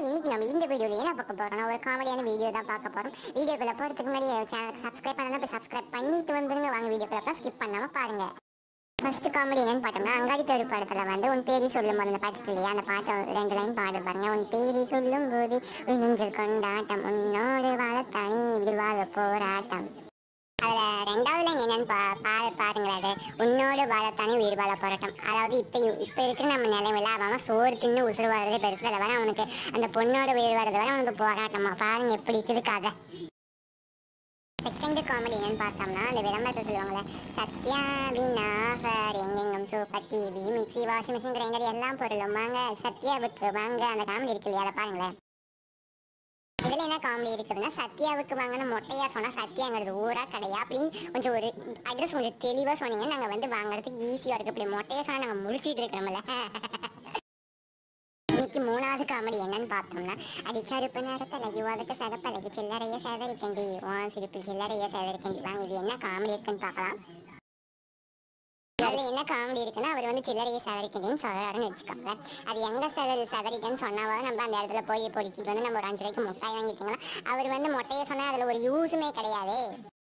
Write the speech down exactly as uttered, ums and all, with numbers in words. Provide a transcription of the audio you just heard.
இன்னைக்கு நம்ம இந்த வீடியோல என்ன பார்க்க போறோம்னா ஒரு காமெடியான வீடியோ தான் பார்க்க போறோம். வீடியோக்குள்ள போறதுக்கு முன்னாடி சேனலுக்கு சப்ஸ்கிரைப் பண்ணலாம், போய் சப்ஸ்கிரைப் பண்ணிட்டு வந்துருங்க. வாங்க வீடியோக்குள்ள ஸ்கிப் பண்ணாம பாருங்க. ஃபர்ஸ்ட் காமெடி என்னன்னு பார்த்தோம்னா அங்காடி தெரு படத்துல வந்து உன் பேரி சொல்லும் போது அந்த பாட்டு இல்லையா, அந்த பாட்டை ரெண்டு லைன் பாடு பாருங்க. உன் பேரி சொல்லும் போது உன் நெஞ்சில் கொண்டாட்டம், உன்னோடு வாழத்தானே உயிர் வாழ போராட்டம். அதுல ரெண்டாவது லைன் என்னன்னு பா பா- பாருங்களேன். அது உன்னோடு வாழத்தானே உயிர் வாழ போராட்டம். அதாவது இப்ப இப்ப இருக்கிற நம்ம நிலைமையில அவன் சோறு தின்னு உசுறு வாழ்றதே பெருசு. அதை வேற அவனுக்கு அந்த பொண்ணோட உயிர் வாழ்றதை வேற அவனுக்கு போராட்டமா. பாருங்க எப்படி இருக்குதுக்காக. செகண்ட் காமெடி என்னன்னு பார்த்தோம்னா அந்த விளம்பரத்தை சொல்லுவாங்களே, சத்யா விநாகர் எங்கெங்கும் super TV mixie washing machine grinder எல்லாம் பொருளும் வாங்க சத்யாவுக்கு வாங்க. அந்த காமெடி இருக்கு இல்லையா, அதை பாருங்களேன். இதுல என்ன காமெடி இருக்குதுன்னா, சத்யாவுக்கு வாங்கின மொட்டையா சொன்னா சத்யாங்கிறது ஊரா கடையா அப்படின்னு கொஞ்சம் ஒரு அட்ரஸ் கொஞ்சம் தெளிவா சொன்னீங்கன்னா நாங்க வந்து வாங்குறதுக்கு ஈஸியா இருக்கு. இப்படி மொட்டையா சொன்னா நாங்க முடிச்சுட்டு இருக்கிறோம்ல. இன்னைக்கு மூணாவது காமெடி என்னன்னு பார்த்தோம்னா, அடி கருப்பு நேரத்தில் யுவாவுக்கு சகப்பழகு சில்லறைய சேகரிக்கண்டி வான் சிரிப்பு சில்லறைய சேகரிக்கண்டி வாங்க. இது என்ன காமெடி இருக்குன்னு பார்க்கலாம். அதுல என்ன காமெடி இருக்குன்னா, அவர் வந்து சில்லறைய சேகரிக்கண்டின்னு சொல்றாருன்னு வச்சுக்கோங்க. அது எங்க சேகரி சேகரிக்கன்னு சொன்னாவோ நம்ம அந்த இடத்துல போய் பொறுக்கிட்டு வந்து நம்ம ஒரு அஞ்சு ரூபாய்க்கு முட்டாய் வாங்கிட்டோங்களா. அவர் வந்து மொட்டையை சொன்னா அதுல ஒரு யூஸுமே கிடையாது.